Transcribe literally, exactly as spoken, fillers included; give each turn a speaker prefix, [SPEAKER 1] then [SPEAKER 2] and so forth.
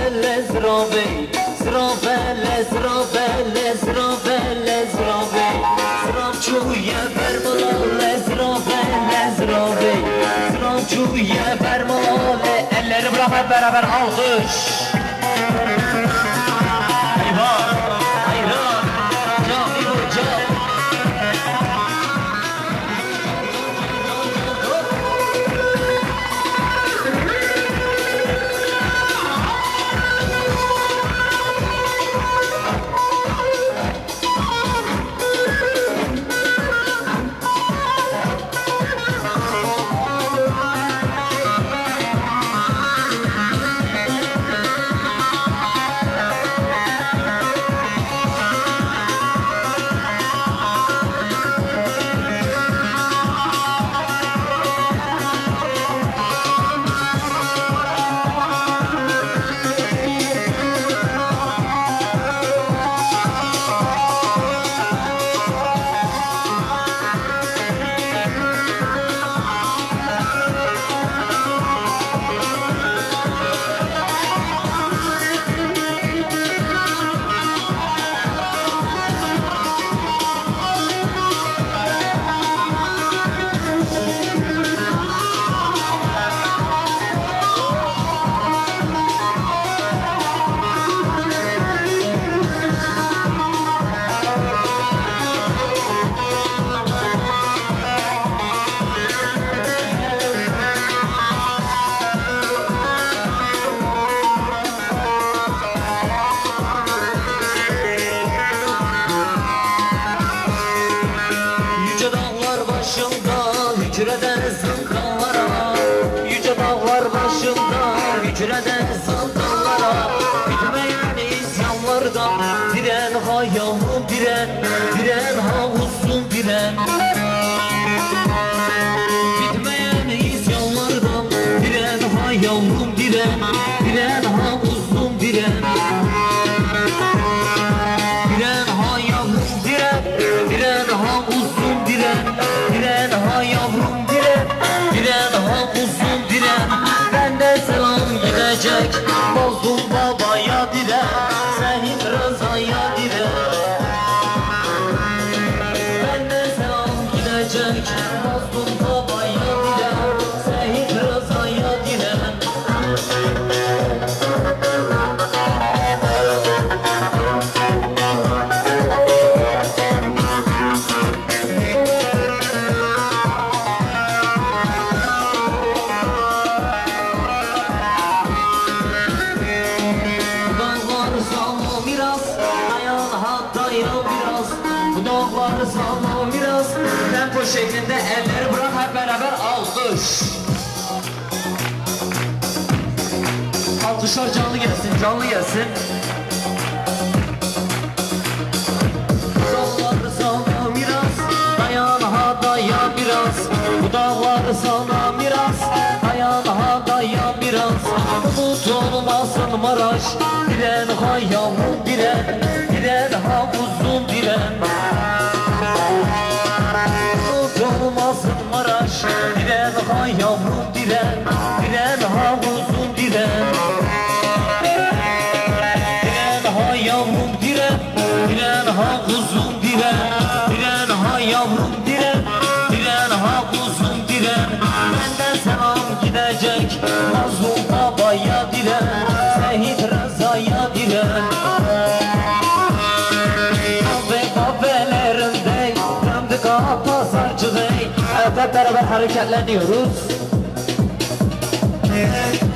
[SPEAKER 1] Zrobele, zrobe, zrobele, zrobele, zrobele, zrobe. Zrobczuję bermolole, zrobele, zrobe. Zrobczuję bermolole. Elleri bırak hep beraber alkış. Eyvah, hayran, cami hoca. Hücreden zindanlara, yüce dağlar başında, hücreden zindanlara, bitmeyen isyanlardan, diren ha yavrum diren, diren ha uzun diren. Bitmeyen isyanlardan, diren ha yavrum diren, diren ha uzun diren. Diren ha yavrum diren, diren ha uzun diren, diren ha yavrum. Diren ha uzun diren, benden selam gidecek. Bozdum babaya diren, senin rızaya diren. Benden selam gidecek. Bozdum babaya diren, senin rızaya diren. Bu dağları sağlam biraz, tempo şeklinde elleri bırak hep beraber alkış. Alkışlar canlı gelsin, canlı gelsin. Bu dağları sağlam biraz, dayan ha dayan biraz. Bu dağları sağlam biraz, dayan ha dayan biraz. Umut olmasın Maraş, diren ha yavrum diren, diren ha uzun diren. Olmasın Maraş, diren ha yavrum diren, diren ha uzun diren. Diren ha yavrum diren, diren ha uzun diren, diren ha yavrum diren, diren ha uzun diren. Benden selam gidecek, mazlum babaya diren, Seyit Rıza'ya diren. Pazarcı Bey, hep beraber hareketleniyoruz.